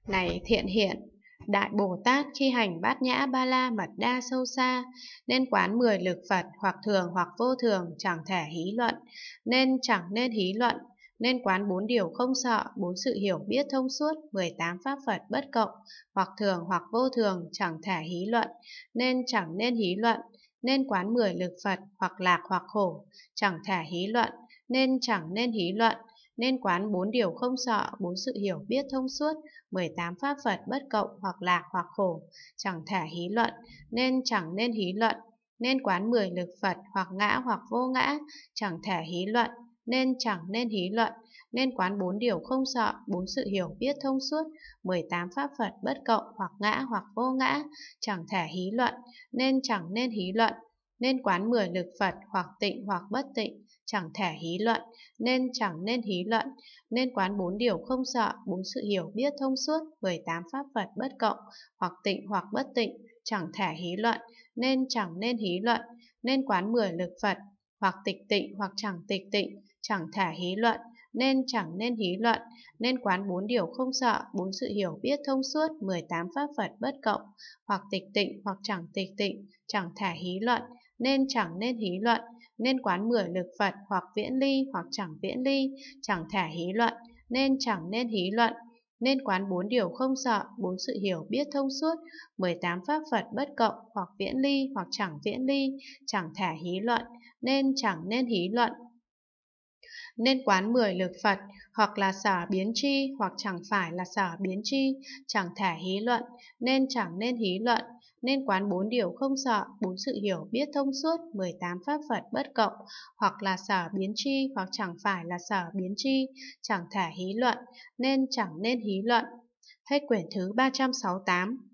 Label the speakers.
Speaker 1: Này Thiện Hiện, Đại Bồ Tát khi hành Bát Nhã Ba La Mật Đa sâu xa, nên quán 10 lực Phật hoặc thường hoặc vô thường, chẳng thể hí luận, nên chẳng nên hí luận, nên quán 4 điều không sợ, 4 sự hiểu biết thông suốt, 18 pháp Phật bất cộng, hoặc thường hoặc vô thường, chẳng thể hí luận, nên chẳng nên hí luận, nên quán 10 lực Phật hoặc lạc hoặc khổ, chẳng thể hí luận, nên chẳng nên hí luận, nên quán 4 điều không sợ, 4 sự hiểu biết thông suốt, 18 pháp Phật bất cộng hoặc lạc hoặc khổ, chẳng thể hí luận, nên chẳng nên hí luận, nên quán 10 lực Phật hoặc ngã hoặc vô ngã, chẳng thể hí luận, nên chẳng nên hí luận, nên quán 4 điều không sợ, 4 sự hiểu biết thông suốt, 18 pháp Phật bất cộng hoặc ngã hoặc vô ngã, chẳng thể hí luận, nên chẳng nên hí luận, nên quán 10 lực Phật hoặc tịnh hoặc bất tịnh, chẳng thể hí luận, nên chẳng nên hí luận, nên quán 4 điều không sợ, 4 sự hiểu biết thông suốt, 18 pháp Phật bất cộng, hoặc tịnh hoặc bất tịnh, chẳng thể hí luận, nên chẳng nên hí luận, nên quán 10 lực Phật, hoặc tịch tịnh hoặc chẳng tịch tịnh, chẳng thể hí luận, nên chẳng nên hí luận, nên quán 4 điều không sợ, 4 sự hiểu biết thông suốt, 18 pháp Phật bất cộng, hoặc tịch tịnh hoặc chẳng tịch tịnh, chẳng thể hí luận, nên chẳng nên hí luận, nên quán 10 lực Phật hoặc viễn ly hoặc chẳng viễn ly, chẳng thể hí luận, nên chẳng nên hí luận, nên quán 4 điều không sợ, 4 sự hiểu biết thông suốt, 18 pháp Phật bất cộng hoặc viễn ly hoặc chẳng viễn ly, chẳng thể hí luận, nên chẳng nên hí luận, nên quán 10 lực Phật hoặc là sở biến tri hoặc chẳng phải là sở biến tri, chẳng thể hí luận, nên chẳng nên hí luận, nên quán 4 điều không sợ, 4 sự hiểu biết thông suốt, 18 pháp Phật bất cộng, hoặc là sở biến tri hoặc chẳng phải là sở biến tri, chẳng thể hí luận, nên chẳng nên hí luận. Hết quyển thứ 368.